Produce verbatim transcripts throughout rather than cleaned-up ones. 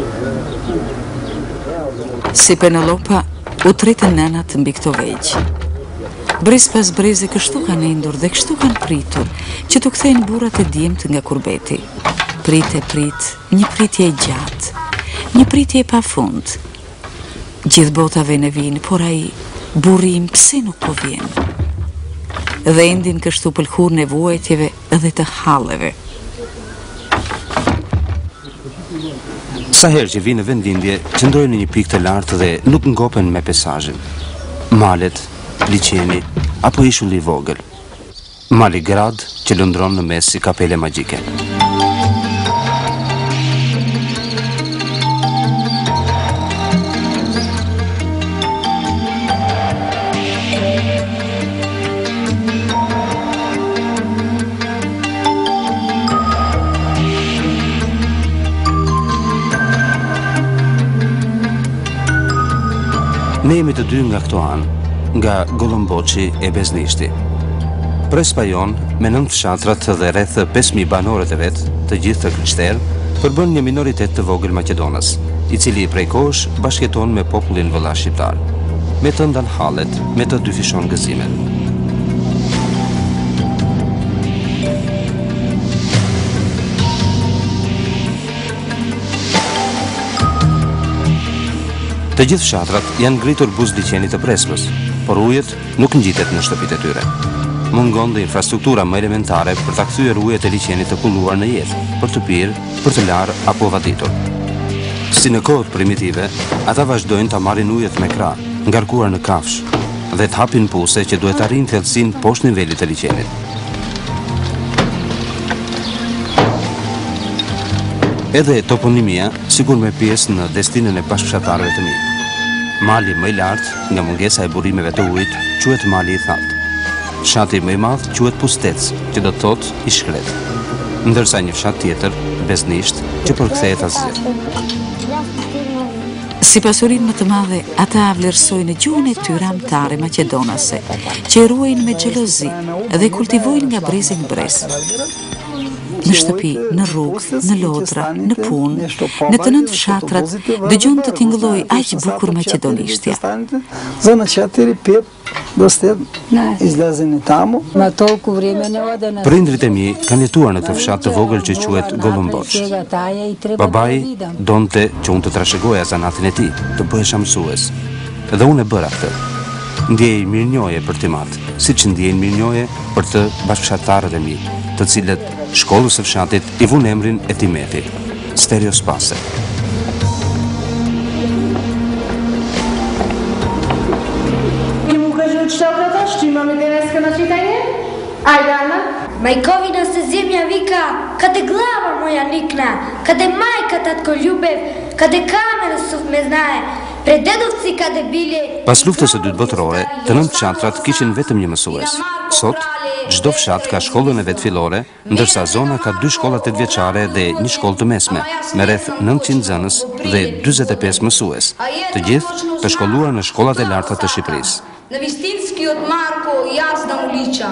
Si Penelopa u tritën nënat mbi këto vegjë. Briz pas brizi kështu kanë endur dhe kështu kanë pritur që të kthejnë burrat e djemt nga kurbeti. Prit e prit, një pritje e gjatë, një pritje e pafund. Gjithë botave në vinë, por ai burrim pse nuk po vjen. Dhe endin kështu pëlkur nevojtjeve dhe të halleve. Sa herë që vinë në vendindje, qëndrojnë në një pikë të lartë dhe nuk ngopen me pesazhin. Malet, liçeni apo ishulli i vogël. Mali grad që lëndron në mes si kapele magjike. Ne jemi të dy nga këto anë, nga Gollomboçi e Beznishti. Prespa jon, me nëntë fshatrat dhe rreth pesë mijë banorët e vet, të gjithë të krishterë, përbën një minoritet të vogël Maqedonës, i cili prej kohësh bashkëton me popullin vëllash shqiptar. Me të ndan hallet, me të dyfishon gëzimet. Të gjithë fshatrat janë ngritur buz liçenit të Presmës, por ujet nuk ngjitet në shtëpitë e tyre. Mungon dhe infrastruktura më elementare për ta kthyer ujet e liçenit të kulluar në jetë, për të pirë, për të larë apo vaditur. Si në kohët primitive, ata vazhdojnë ta marrin ujet me krah, ngarkuar në kafsh, dhe të hapin puse që duhet arrijnë thellësinë poshtë nivelit të liçenit. Edhe toponimia sigur me pjesë në destinën e bashkëshatarëve të mi. Mali më i lartë, nga mungesa e burrimeve të ujit, quhet mali i thatë. Fshati më i madh quhet Pustec, që do të thotë i shkret. Ndërsa një fshat tjetër, Beznisht, që përkthehet asgjë. Si pasurinë më të madhe, ata vlerësojnë gjuhën e tyre amtare maqedonase, që e ruajnë me xhelozi dhe kultivojnë nga brezi në brez. Në shtëpi, në rrugë, në lodra, në punë, në të nëntë fshatrat, dëgjon të tingëlloj aq bukur maqedonishtja. Prindrit e mi kanë jetuar në këtë fshat të vogël që quhet Gollomboç. Babai donte që unë të trashëgoja zanatin e tij, të bëhesha mësues. Dhe unë e bëra këtë. Ndjej mirënjohje për Timat, siç ndjejnë mirënjohje për të bashkëshatarët e mi, të cilët shkollës së fshatit i vun emrin e Timeti, Stereospase. Majkovina se zemlja vika, kada glava moja nikna, kada majka tatko ljubev, kada kamen su me znaje, prededovci kada bile... Pas luftës së dytë botërore, të nëntë fshatrat kishin vetëm një mësues. Sot, çdo fshat ka shkollën e vet fillore, ndërsa zona ka dy shkolla tetëvjeçare dhe një shkollë të mesme, me rreth nëntëqind nxënës dhe dyzet e pesë mësues, të gjithë të shkolluar në shkollat e larta të Shqipërisë. Në Vistinski od Marko Jazda Ulića.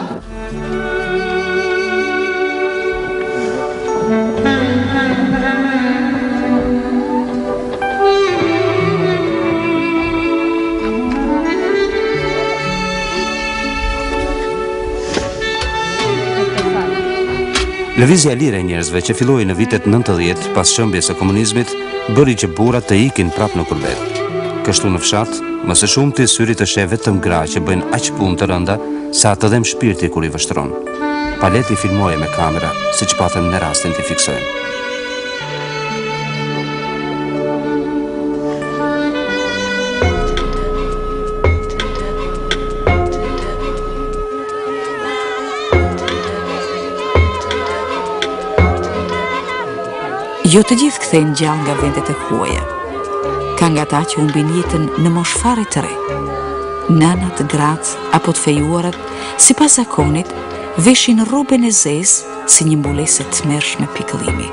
Lëvizja e lirë e njerëzve që filloi në vitet nëntëdhjetë pas shëmbjes së komunizmit bëri që burrat të ikin prapë në kurbet. Kështu në fshat, më së shumti syri të sheh vetëm gra që bëjnë aq punë të rënda sa të dhem shpirti kur i vështron. Paleti filmoje me kamera, siç patëm në rastin të fiksojmë. Jo të gjithë kthejnë gjallë nga vendet e huaja. Ka nga ta që humbin jetën në mosh fare të re. Nënat, gratë apo të fejuarat, si pas zakonit, veshin rroben e zezë si një mbulesë të tmerrshme pikëllimi.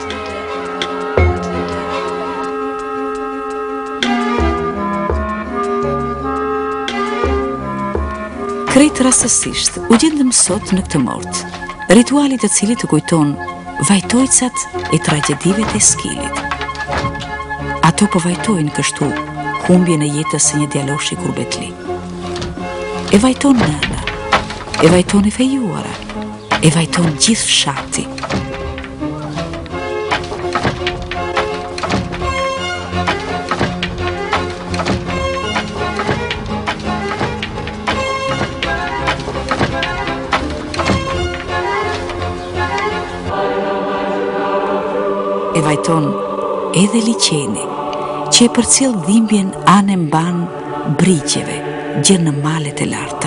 Krejt rastësisht u gjendëm sot në këtë mort, ritualit të cilit të kujton vajtojcat e tragedive të Skilit. Ato po vajtojnë kështu humbjen e jetës së një djaloshi kurbetli. E vajton nëna, e vajton e fejuara, e vajton gjithë fshati. E vajton edhe liqeni, që e përcjell dhimbjen anë mban brigjeve, gjë në malet e larta.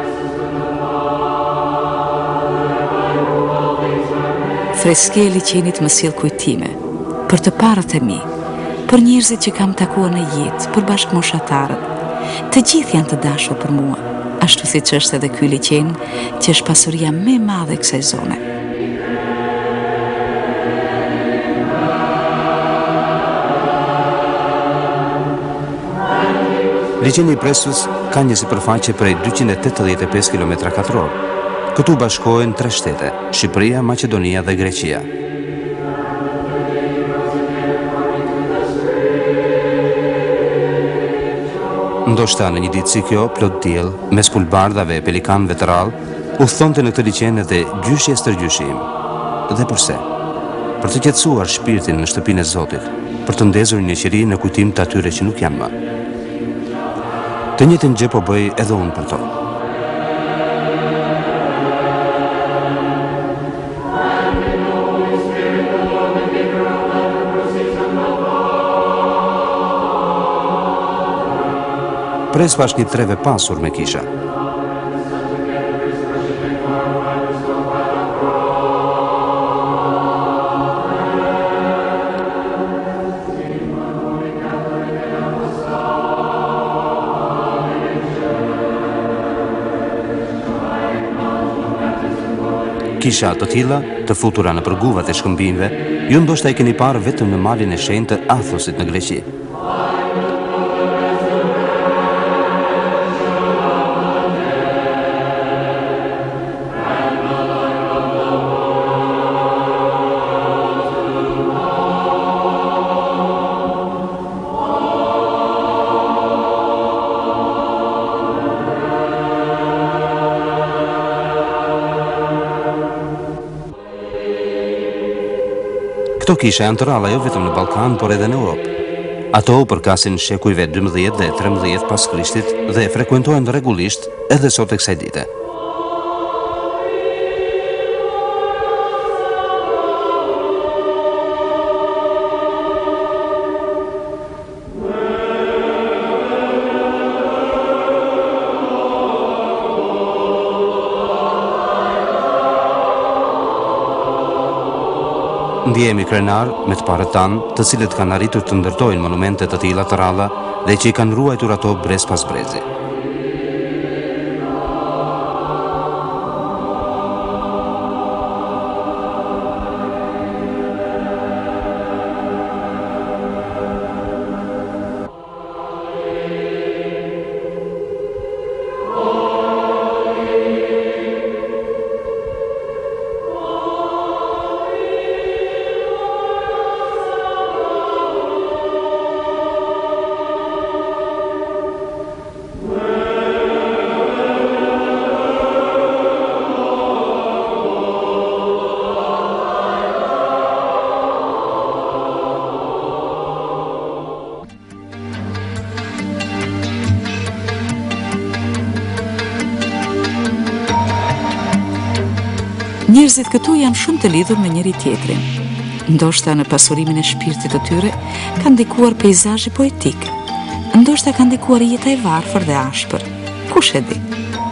Freske e liqenit më sjell kujtime, për të parët e mi, për njerëzit që kam takuar në jetë, për bashkëmoshatarët, të gjithë janë të dashur për mua, ashtu siç është edhe ky liqen, që është pasuria më e madhe e kësaj zone. Liqeni i Presës ka një sipërfaqe prej dyqind e tetëdhjetë e pesë kilometra katror. Këtu bashkohen tre shtete, Shqipëria, Maqedonia dhe Greqia. Ndoshta në një ditë si kjo, plot diell, mes pulbardhave e pelikanëve të rrallë, udhëtonte në këtë liqen edhe gjyshi e stërgjyshim. Dhe përse? Për të qetësuar shpirtin në shtëpinë e Zotit, për të ndezur një qiri në kujtim të atyre që nuk janë më. Të njëjtën gjë po bëj edhe unë për to. Prespa është një treve pasur me kisha. Kisha të tilla, të futura në përguvat e shkëmbimve, ju ndoshta i keni parë vetëm në malin e shenjtë të Athosit në Greqi. Këto kisha janë të ralla jo vetëm në Ballkan, por edhe në Europë. Ato u përkasin shekujve dymbëdhjetë dhe tridhjetë pas Krishtit dhe frekuentohen rregullisht edhe sot e kësaj dite. Ndjehemi krenar me të parët tanë, të cilët kanë arritur të ndërtojnë monumente të tilla të ralla dhe që i kanë ruajtur ato brez pas brezi. Njerëzit këtu janë shumë të lidhur me njëri tjetrin. Ndoshta në pasurimin e shpirtit të tyre ka ndikuar peizazhi poetik. Ndoshta ka ndikuar jeta e varfër dhe ashpër. Kush e di?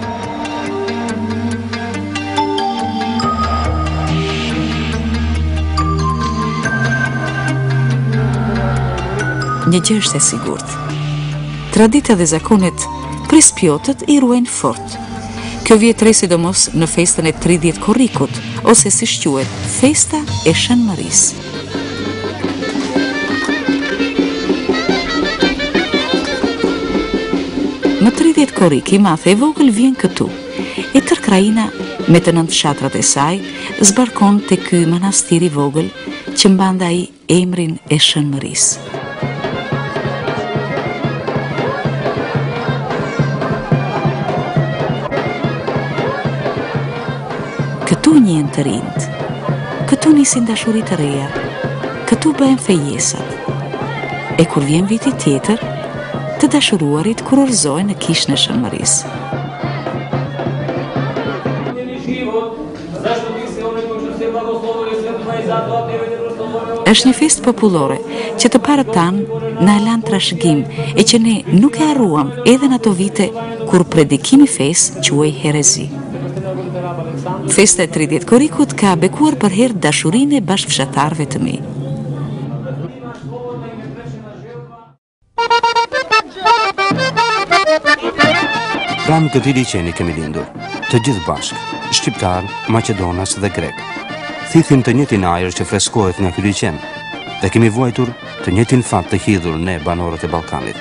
Një gjë është e sigurt. Tradita dhe zakonet prispjotët i ruajnë fort. Kjo vjet re sidomos në festën e tridhjetë korrikut, ose si quhet, festa e Shënmërisë. Në tridhjetë korrik i madh e vogël vjen këtu, e tër krajina me të nëntë fshatrat e saj zbarkon te ky manastir i vogël që mbante ai emrin e Shënmërisë. këtu njën të rinjt, këtu nisin dashurit të reja, këtu bëhen fejesat. E kur vjen viti tjetër, të dashuruarit kurorëzojnë në kishën e Shënmërisë. Është një fest popullore që të parët tanë na e lanë trashëgim e që ne nuk e harruam edhe në ato vite kur predikimi fes quaj herezi. Festa e tridhjetë korikut ka bekuar për herë dashurinë e bashkëfshatarëve të mi. Pranë këtij liçeni kemi lindur, të gjithë bashkë, shqiptar, maqedonas dhe grek. Thithim të njëjtin ajër që freskohet nga ky liçen dhe kemi vuajtur të njëjtin fat të hidhur ne banorët e Ballkanit.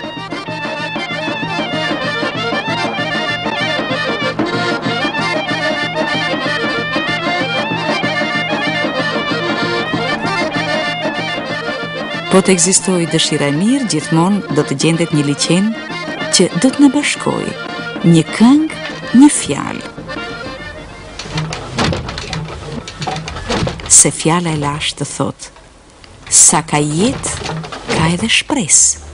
Po të ekzistojë dëshira e mirë, gjithmonë do të gjendet një liçen që do të na bashkojë, një këngë, një fjalë. Se fjala e lashtë të thotë, sa ka jetë, ka edhe shpresë.